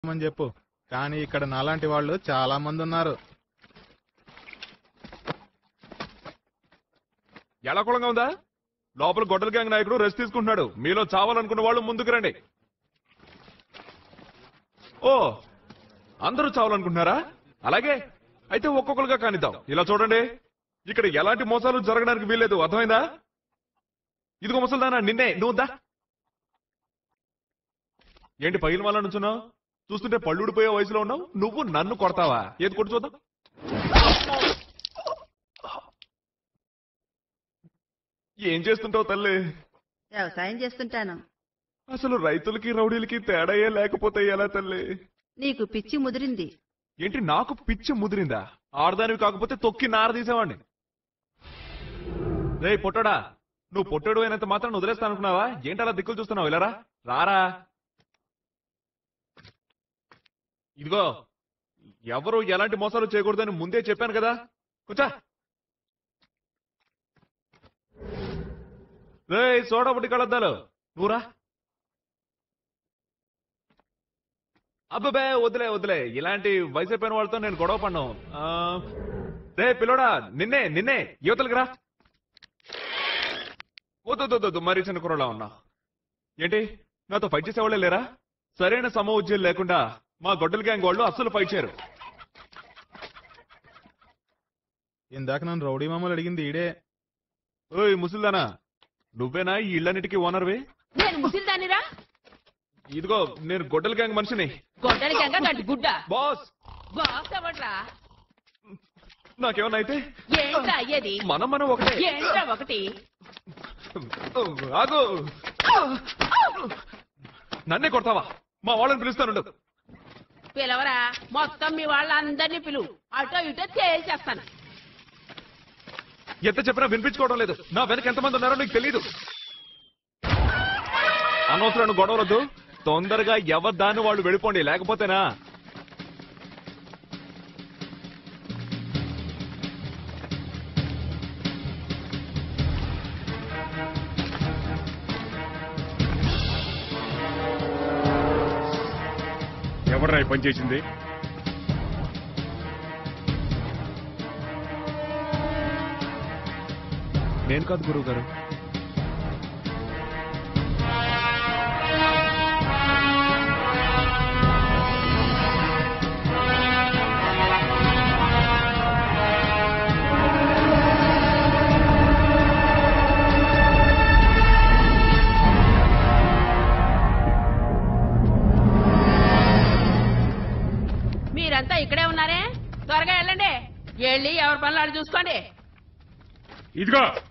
అని చెప్పు. కానీ ఇక్కడ నాలాంటి వాళ్ళు చాలా మంది ఉన్నారు. ఎలా కూలంగా ఉందా? లోపల గొడ్డల గ్యాంగ్ నాయకుడు రెస్ట్ తీసుకుంటున్నాడు. మీలో చావాలనుకున్న వాళ్ళు ముందుకు రండి. ఓ, అందరూ చావాలనుకుంటున్నారా? అలాగే అయితే ఒక్కొక్కరుగా కానిద్దాం. ఇలా చూడండి, ఇక్కడ ఎలాంటి మోసాలు జరగడానికి వీల్లేదు. అర్థమైందా? ఇదిగో ముసల్దానా, నిన్నే. నువ్వుదా ఏంటి పైన వాళ్ళ నుంచున్నావు? చూస్తుంటే పళ్ళుడిపోయే వయసులో ఉన్నావు. నువ్వు నన్ను కొడతావా? ఏది కొట్టు చూద్దాం. ఏం చేస్తుంటావు తల్లి? వ్యవసాయం చేస్తుంటాను. అసలు రైతులకి రౌడీలకి తేడాయే లేకపోతే ఎలా తల్లి? నీకు పిచ్చి ముదిరింది. ఏంటి నాకు పిచ్చి ముదిరిందా? ఆడదానివి కాకపోతే తొక్కి నార తీసేవాడిని. రే పొట్టడా, నువ్వు పొట్టడు అయినంత మాత్రం వదిలేస్తా అనుకున్నావా? ఏంటి అలా దిక్కులు చూస్తున్నావు? ఇలారా, రారా. ఇదిగో, ఎవరు ఎలాంటి మోసాలు చేయకూడదని ముందే చెప్పాను కదా. కూర్చో. రే సోడా బుట్టి కలద్దాలు, నువ్వురా. అబ్బే వదిలే వదిలే, ఇలాంటి వయసు అయిపోయిన వాళ్ళతో నేను గొడవ పడ్డాను. రే పిల్లోడా, నిన్నే నిన్నే యువతలకి రా. వద్దు, మరీ చిన్న కుర్రలా ఉన్నా. ఏంటి నాతో ఫైట్ చేసేవాళ్ళే లేరా? సరైన సమఉజ్జీలు లేకుండా మా గొడ్డల గ్యాంగ్ వాళ్ళు అస్సలు ఫైట్ చేయరు. ఇందాక నన్ను రౌడీ మామూలు అడిగింది ఈడే. ఓయ్ ముసల్దానా, నువ్వేనా ఈ ఇళ్ళన్నిటికీ ఓనర్వి? నేను ముసిల్దానిరా. ఇదిగో, నేను గొడ్డల గ్యాంగ్ మనిషిని. గొడ్డలి గంగ గడ్డి గుడ్డ. బాస్, బాస్ ఎవడ్రా? నాకేమన్నా అయితే ఏంట్రా అయ్యేది? మనం ఒకటే. ఏంట్రా ఒకటి? ఆగు, నన్నే కొడతావా? మా వాళ్ళని పిలుస్తానుండు. పిలవరా, మొత్తం మీ వాళ్ళందరినీ పిలువు. అటో ఇటో చేసేస్తాను. ఎంత చెప్పినా వినిపించుకోవడం లేదు. నా వెనక ఎంతమంది ఉన్నారో నీకు తెలీదు. అనవసరం గొడవలొద్దు. తొందరగా ఎవరి దాన్ని వాళ్ళు వెళ్ళిపోండి, లేకపోతేనా ఎవడ్రా ఈ పని చేసింది? నేను కాదు గురువు గారు. మీరంతా ఇక్కడే ఉన్నారే, త్వరగా వెళ్ళండి. వెళ్ళి ఎవరి పనులు చూసుకోండి. ఇదిగో